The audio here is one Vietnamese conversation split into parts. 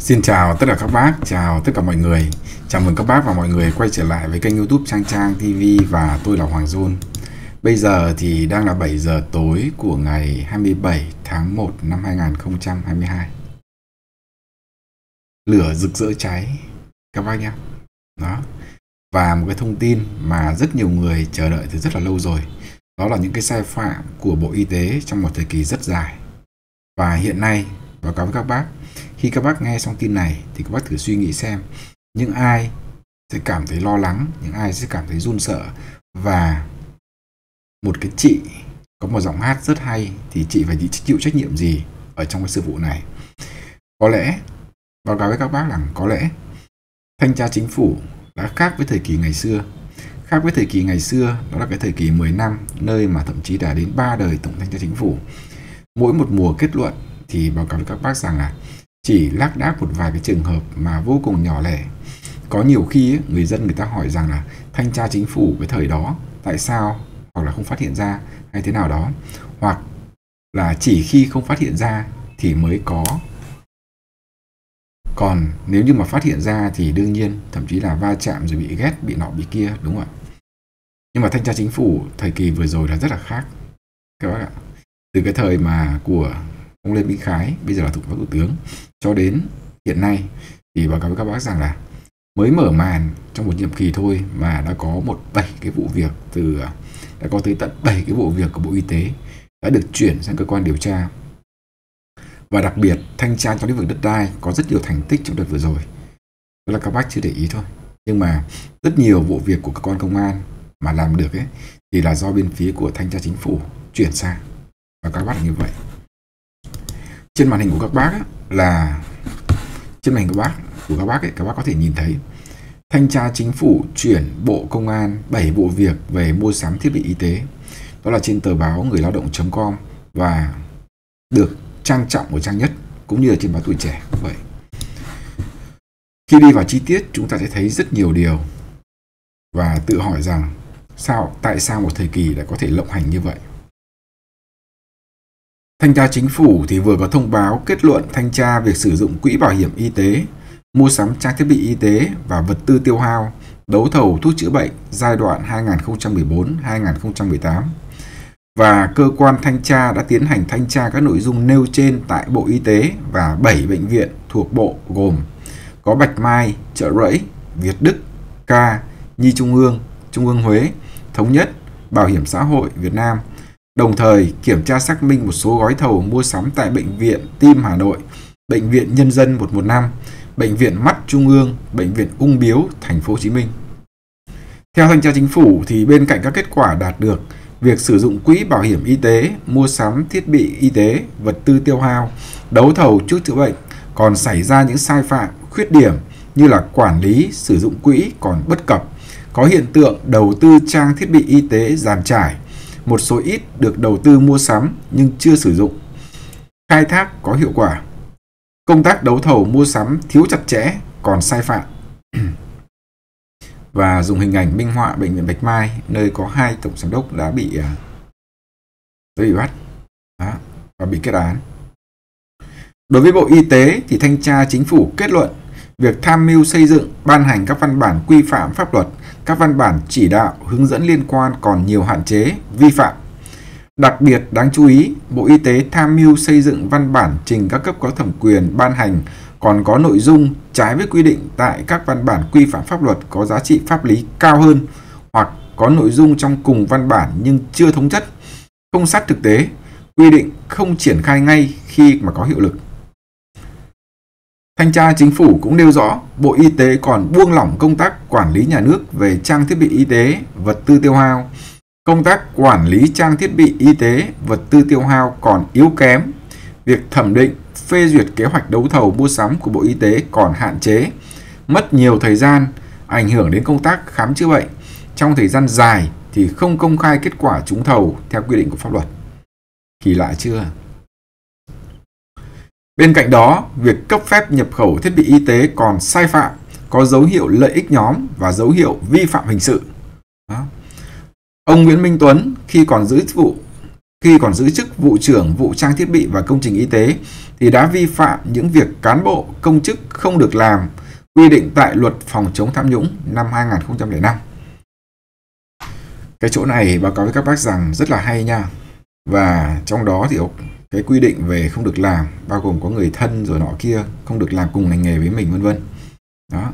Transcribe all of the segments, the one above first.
Xin chào tất cả các bác, chào tất cả mọi người. Chào mừng các bác và mọi người quay trở lại với kênh YouTube Trang Trang TV và tôi là Hoàng John. Bây giờ thì đang là 7 giờ tối của ngày 27 tháng 1 năm 2022. Lửa rực rỡ cháy các bác nhé. Đó. Và một cái thông tin mà rất nhiều người chờ đợi từ rất là lâu rồi. Đó là những cái sai phạm của Bộ Y tế trong một thời kỳ rất dài. Và hiện nay, báo cáo với các bác, khi các bác nghe xong tin này thì các bác thử suy nghĩ xem những ai sẽ cảm thấy lo lắng, những ai sẽ cảm thấy run sợ. Và một cái chị có một giọng hát rất hay thì chị phải chịu trách nhiệm gì ở trong cái sự vụ này. Có lẽ, báo cáo với các bác rằng có lẽ thanh tra chính phủ đã khác với thời kỳ ngày xưa. Khác với thời kỳ ngày xưa, đó là cái thời kỳ 10 năm, nơi mà thậm chí đã đến 3 đời tổng thanh tra chính phủ. Mỗi một mùa kết luận thì báo cáo với các bác rằng là chỉ lác đác một vài cái trường hợp mà vô cùng nhỏ lẻ. Có nhiều khi người dân người ta hỏi rằng là thanh tra chính phủ cái thời đó tại sao hoặc là không phát hiện ra hay thế nào đó, hoặc là chỉ khi không phát hiện ra thì mới có. Còn nếu như mà phát hiện ra thì đương nhiên thậm chí là va chạm rồi bị ghét, bị nọ bị kia, đúng không ạ? Nhưng mà thanh tra chính phủ thời kỳ vừa rồi là rất là khác các bác ạ. Từ cái thời mà của ông Lê Minh Khái, bây giờ là Phó Thủ tướng, cho đến hiện nay thì báo cáo với các bác rằng là mới mở màn trong một nhiệm kỳ thôi mà đã có 7 cái vụ việc, đã có tới tận 7 cái vụ việc của Bộ Y tế đã được chuyển sang cơ quan điều tra. Và đặc biệt thanh tra trong lĩnh vực đất đai có rất nhiều thành tích trong đợt vừa rồi. Đó là các bác chưa để ý thôi. Nhưng mà rất nhiều vụ việc của cơ quan công an mà làm được ấy thì là do bên phía của thanh tra chính phủ chuyển sang. Và các bác là như vậy. Trên màn hình của các bác là trên màn hình của các bác ấy, các bác có thể nhìn thấy thanh tra chính phủ chuyển Bộ Công an 7 vụ việc về mua sắm thiết bị y tế. Đó là trên tờ báo Người Lao động.com và được trang trọng ở trang nhất cũng như là trên báo Tuổi Trẻ cũng vậy. Khi đi vào chi tiết chúng ta sẽ thấy rất nhiều điều và tự hỏi rằng tại sao một thời kỳ lại có thể lộng hành như vậy. Thanh tra chính phủ thì vừa có thông báo kết luận thanh tra việc sử dụng quỹ bảo hiểm y tế, mua sắm trang thiết bị y tế và vật tư tiêu hao, đấu thầu thuốc chữa bệnh giai đoạn 2014-2018. Và cơ quan thanh tra đã tiến hành thanh tra các nội dung nêu trên tại Bộ Y tế và 7 bệnh viện thuộc Bộ gồm có Bạch Mai, Chợ Rẫy, Việt Đức, K, Nhi Trung ương Huế, Thống nhất, Bảo hiểm xã hội Việt Nam. Đồng thời kiểm tra xác minh một số gói thầu mua sắm tại Bệnh viện Tim Hà Nội, Bệnh viện Nhân dân 115, Bệnh viện Mắt Trung ương, Bệnh viện Ung Biếu, Thành phố Hồ Chí Minh. Theo thanh tra chính phủ thì bên cạnh các kết quả đạt được, việc sử dụng quỹ bảo hiểm y tế, mua sắm thiết bị y tế, vật tư tiêu hao, đấu thầu thuốc chữa bệnh còn xảy ra những sai phạm, khuyết điểm như là quản lý sử dụng quỹ còn bất cập, có hiện tượng đầu tư trang thiết bị y tế dàn trải, một số ít được đầu tư mua sắm nhưng chưa sử dụng, khai thác có hiệu quả, công tác đấu thầu mua sắm thiếu chặt chẽ còn sai phạm. Và dùng hình ảnh minh họa bệnh viện Bạch Mai nơi có 2 tổng giám đốc đã bị bắt và bị kết án. Đối với Bộ Y tế thì thanh tra chính phủ kết luận việc tham mưu xây dựng, ban hành các văn bản quy phạm pháp luật, các văn bản chỉ đạo, hướng dẫn liên quan còn nhiều hạn chế, vi phạm. Đặc biệt đáng chú ý, Bộ Y tế tham mưu xây dựng văn bản trình các cấp có thẩm quyền ban hành còn có nội dung trái với quy định tại các văn bản quy phạm pháp luật có giá trị pháp lý cao hơn, hoặc có nội dung trong cùng văn bản nhưng chưa thống nhất, không sát thực tế, quy định không triển khai ngay khi mà có hiệu lực. Thanh tra chính phủ cũng nêu rõ Bộ Y tế còn buông lỏng công tác quản lý nhà nước về trang thiết bị y tế, vật tư tiêu hao. Công tác quản lý trang thiết bị y tế, vật tư tiêu hao còn yếu kém. Việc thẩm định, phê duyệt kế hoạch đấu thầu mua sắm của Bộ Y tế còn hạn chế, mất nhiều thời gian, ảnh hưởng đến công tác khám chữa bệnh. Trong thời gian dài thì không công khai kết quả trúng thầu theo quy định của pháp luật. Kỳ lạ chưa? Bên cạnh đó, việc cấp phép nhập khẩu thiết bị y tế còn sai phạm, có dấu hiệu lợi ích nhóm và dấu hiệu vi phạm hình sự. Ông Nguyễn Minh Tuấn khi còn giữ chức vụ khi còn giữ chức vụ trưởng vụ trang thiết bị và công trình y tế thì đã vi phạm những việc cán bộ công chức không được làm quy định tại Luật phòng chống tham nhũng năm 2005. Cái chỗ này báo cáo với các bác rằng rất là hay nha. Và trong đó thì cái quy định về không được làm bao gồm có người thân rồi nọ kia, không được làm cùng ngành nghề với mình, vân vân. Đó.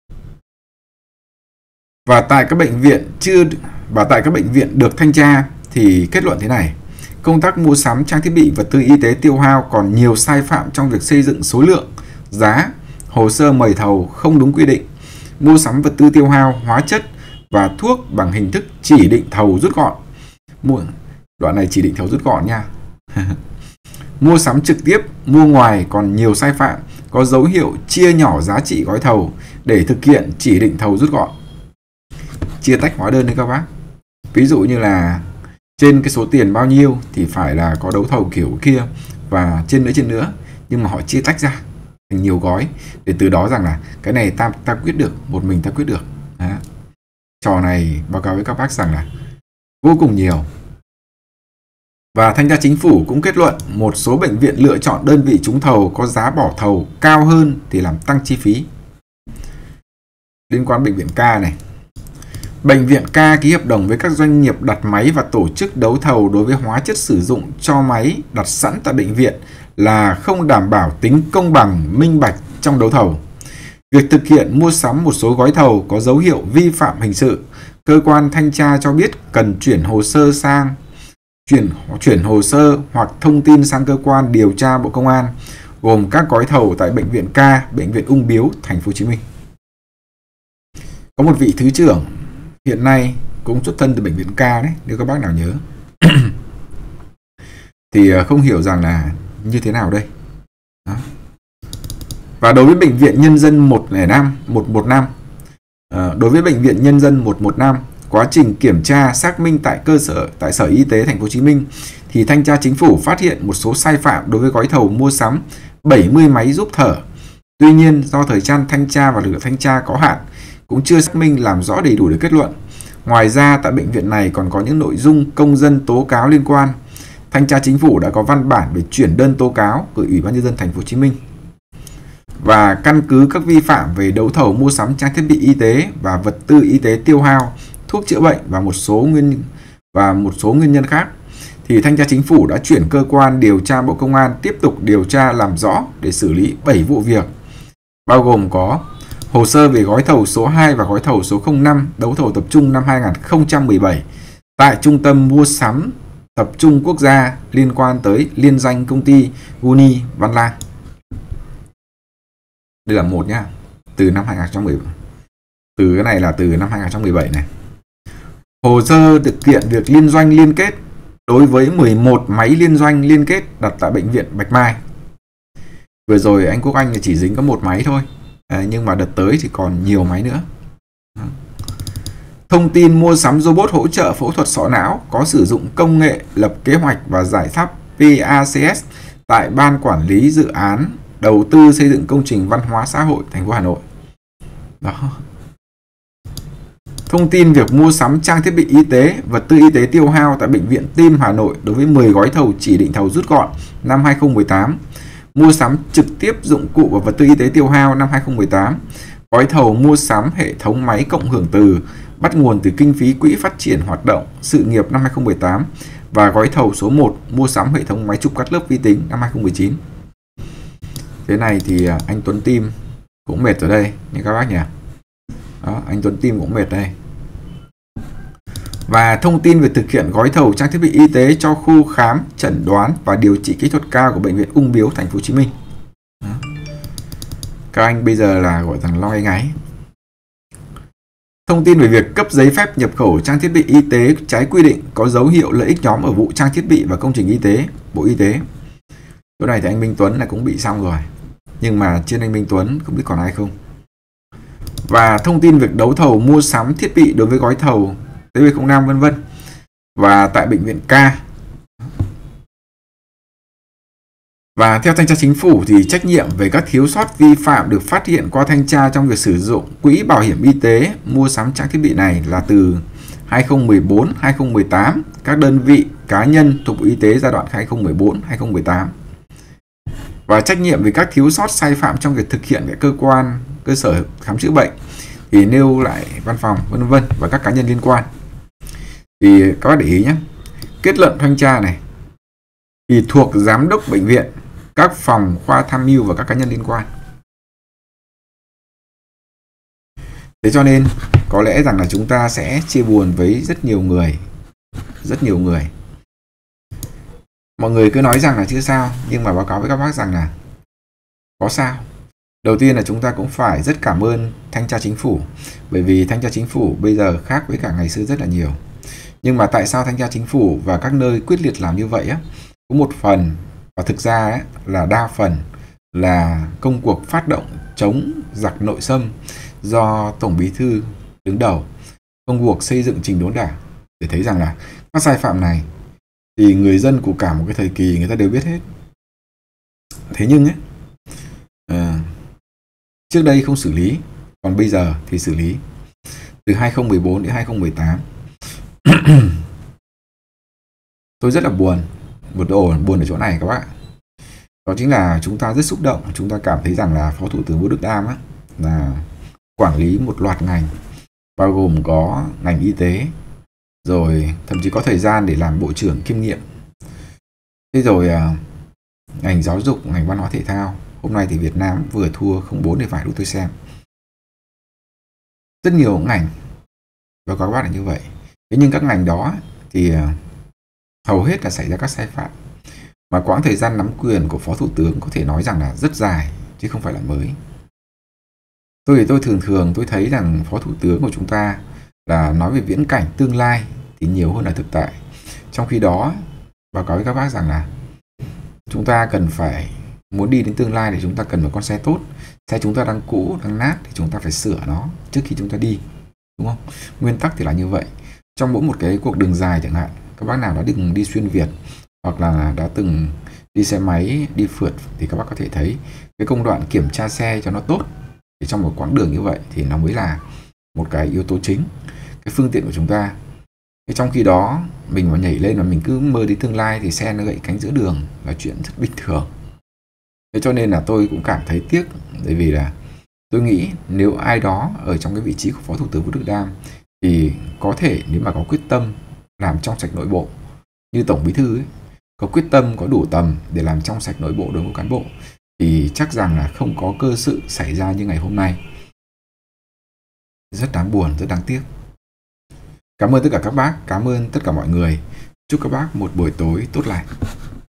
Và tại các bệnh viện được thanh tra thì kết luận thế này: công tác mua sắm trang thiết bị vật tư y tế tiêu hao còn nhiều sai phạm trong việc xây dựng số lượng, giá, hồ sơ mời thầu không đúng quy định, mua sắm vật tư tiêu hao, hóa chất và thuốc bằng hình thức chỉ định thầu rút gọn. Đoạn này chỉ định thầu rút gọn nha. Mua sắm trực tiếp, mua ngoài còn nhiều sai phạm, có dấu hiệu chia nhỏ giá trị gói thầu để thực hiện chỉ định thầu rút gọn. Chia tách hóa đơn đấy các bác. Ví dụ như là trên cái số tiền bao nhiêu thì phải là có đấu thầu kiểu kia và trên nữa, nhưng mà họ chia tách ra thành nhiều gói để từ đó rằng là cái này ta quyết được, một mình ta quyết được. Đó. Trò này báo cáo với các bác rằng là vô cùng nhiều. Và thanh tra chính phủ cũng kết luận một số bệnh viện lựa chọn đơn vị trúng thầu có giá bỏ thầu cao hơn thì làm tăng chi phí. Liên quan bệnh viện K này. Bệnh viện K ký hợp đồng với các doanh nghiệp đặt máy và tổ chức đấu thầu đối với hóa chất sử dụng cho máy đặt sẵn tại bệnh viện là không đảm bảo tính công bằng, minh bạch trong đấu thầu. Việc thực hiện mua sắm một số gói thầu có dấu hiệu vi phạm hình sự. Cơ quan thanh tra cho biết cần chuyển hồ sơ hoặc thông tin sang cơ quan điều tra Bộ Công an, gồm các gói thầu tại bệnh viện K, bệnh viện Ung Biếu, Thành phố Hồ Chí Minh. Có một vị thứ trưởng hiện nay cũng xuất thân từ bệnh viện K đấy, nếu các bác nào nhớ. Thì không hiểu rằng là như thế nào đây. Đó. Và đối với bệnh viện Nhân dân 115, đối với bệnh viện Nhân dân 115, quá trình kiểm tra xác minh tại Sở Y tế Thành phố Hồ Chí Minh thì thanh tra chính phủ phát hiện một số sai phạm đối với gói thầu mua sắm 70 máy giúp thở. Tuy nhiên, do thời gian thanh tra và lực lượng thanh tra có hạn, cũng chưa xác minh làm rõ đầy đủ để kết luận. Ngoài ra, tại bệnh viện này còn có những nội dung công dân tố cáo liên quan. Thanh tra chính phủ đã có văn bản về chuyển đơn tố cáo gửi Ủy ban nhân dân Thành phố Hồ Chí Minh. Và căn cứ các vi phạm về đấu thầu mua sắm trang thiết bị y tế và vật tư y tế tiêu hao, thuốc chữa bệnh và một số nguyên nhân khác, thì thanh tra chính phủ đã chuyển cơ quan điều tra Bộ Công an tiếp tục điều tra làm rõ để xử lý 7 vụ việc, bao gồm có hồ sơ về gói thầu số 2 và gói thầu số 05 đấu thầu tập trung năm 2017 tại Trung tâm Mua sắm Tập trung Quốc gia liên quan tới liên danh công ty Guni Văn Lang. Đây là một nhá, từ năm 2017. Từ cái này là từ năm 2017 này. Hồ sơ thực hiện việc liên doanh liên kết đối với 11 máy liên doanh liên kết đặt tại bệnh viện Bạch Mai. Vừa rồi anh Quốc Anh chỉ dính có một máy thôi, nhưng mà đợt tới thì còn nhiều máy nữa. Thông tin mua sắm robot hỗ trợ phẫu thuật sọ não có sử dụng công nghệ lập kế hoạch và giải pháp PACS tại Ban Quản lý Dự án Đầu tư xây dựng công trình văn hóa xã hội thành phố Hà Nội. Đó. Thông tin việc mua sắm trang thiết bị y tế, vật tư y tế tiêu hao tại Bệnh viện Tim Hà Nội đối với 10 gói thầu chỉ định thầu rút gọn năm 2018. Mua sắm trực tiếp dụng cụ và vật tư y tế tiêu hao năm 2018. Gói thầu mua sắm hệ thống máy cộng hưởng từ bắt nguồn từ kinh phí Quỹ Phát triển Hoạt động Sự nghiệp năm 2018 và gói thầu số 1 mua sắm hệ thống máy chụp cắt lớp vi tính năm 2019. Thế này thì anh Tuấn Tim cũng mệt ở đây nha các bác nhỉ. Đó, anh Tuấn Tim cũng mệt đây. Và thông tin về thực hiện gói thầu trang thiết bị y tế cho khu khám, chẩn đoán và điều trị kỹ thuật cao của Bệnh viện Ung Biếu Thành phố Hồ Chí Minh. Đó. Các anh bây giờ là gọi thằng lo ngay ngáy. Thông tin về việc cấp giấy phép nhập khẩu trang thiết bị y tế trái quy định có dấu hiệu lợi ích nhóm ở vụ trang thiết bị và công trình y tế, Bộ Y tế. Chỗ này thì anh Minh Tuấn là cũng bị xong rồi. Nhưng mà trên anh Minh Tuấn không biết còn ai không. Và thông tin việc đấu thầu mua sắm thiết bị đối với gói thầu TB05 vân vân. Và tại bệnh viện K. Và theo thanh tra chính phủ thì trách nhiệm về các thiếu sót vi phạm được phát hiện qua thanh tra trong việc sử dụng quỹ bảo hiểm y tế mua sắm trang thiết bị này là từ 2014-2018 các đơn vị cá nhân thuộc Bộ Y tế giai đoạn 2014-2018. Và trách nhiệm về các thiếu sót sai phạm trong việc thực hiện các cơ quan, cơ sở khám chữa bệnh thì nêu lại văn phòng vân vân và các cá nhân liên quan. Thì các bác để ý nhé, kết luận thanh tra này thì thuộc giám đốc bệnh viện, các phòng khoa tham mưu và các cá nhân liên quan. Thế cho nên có lẽ rằng là chúng ta sẽ chia buồn với rất nhiều người. Mọi người cứ nói rằng là chưa sao, nhưng mà báo cáo với các bác rằng là có sao. Đầu tiên là chúng ta cũng phải rất cảm ơn thanh tra chính phủ, bởi vì thanh tra chính phủ bây giờ khác với cả ngày xưa rất là nhiều. Nhưng mà tại sao thanh tra chính phủ và các nơi quyết liệt làm như vậy á? Có một phần, và thực ra ấy, là đa phần là công cuộc phát động chống giặc nội xâm do Tổng Bí thư đứng đầu, công cuộc xây dựng chỉnh đốn Đảng, để thấy rằng là các sai phạm này thì người dân của cả một cái thời kỳ người ta đều biết hết. Thế nhưng ấy, trước đây không xử lý, còn bây giờ thì xử lý. Từ 2014 đến 2018 tôi rất là buồn ở chỗ này các bạn. Đó chính là chúng ta rất xúc động, chúng ta cảm thấy rằng là Phó Thủ tướng Vũ Đức Đam á, là quản lý một loạt ngành, bao gồm có ngành y tế, rồi thậm chí có thời gian để làm bộ trưởng kiêm nhiệm. Thế rồi ngành giáo dục, ngành văn hóa thể thao. Hôm nay thì Việt Nam vừa thua 0-4 để phải, lúc tôi xem. Rất nhiều ngành, và các bác là như vậy. Thế nhưng các ngành đó thì hầu hết là xảy ra các sai phạm. Mà quãng thời gian nắm quyền của Phó Thủ tướng có thể nói rằng là rất dài, chứ không phải là mới. Tôi thường tôi thấy rằng Phó Thủ tướng của chúng ta là nói về viễn cảnh tương lai thì nhiều hơn là thực tại. Trong khi đó, báo cáo với các bác rằng là chúng ta cần phải, muốn đi đến tương lai thì chúng ta cần một con xe tốt. Xe chúng ta đang cũ, đang nát thì chúng ta phải sửa nó trước khi chúng ta đi, đúng không? Nguyên tắc thì là như vậy. Trong mỗi một cái cuộc đường dài chẳng hạn, các bác nào đã từng đi xuyên Việt hoặc là đã từng đi xe máy, đi phượt thì các bác có thể thấy cái công đoạn kiểm tra xe cho nó tốt. Thì trong một quãng đường như vậy thì nó mới là một cái yếu tố chính, cái phương tiện của chúng ta. Thế trong khi đó mình mà nhảy lên và mình cứ mơ đến tương lai thì xe nó gãy cánh giữa đường là chuyện rất bình thường. Thế cho nên là tôi cũng cảm thấy tiếc, bởi vì là tôi nghĩ nếu ai đó ở trong cái vị trí của Phó Thủ tướng Vũ Đức Đam thì có thể nếu mà có quyết tâm làm trong sạch nội bộ như Tổng Bí thư ấy, có quyết tâm, có đủ tầm để làm trong sạch nội bộ đội ngũ cán bộ thì chắc rằng là không có cơ sự xảy ra như ngày hôm nay. Rất đáng buồn, rất đáng tiếc. Cảm ơn tất cả các bác, cảm ơn tất cả mọi người. Chúc các bác một buổi tối tốt lành.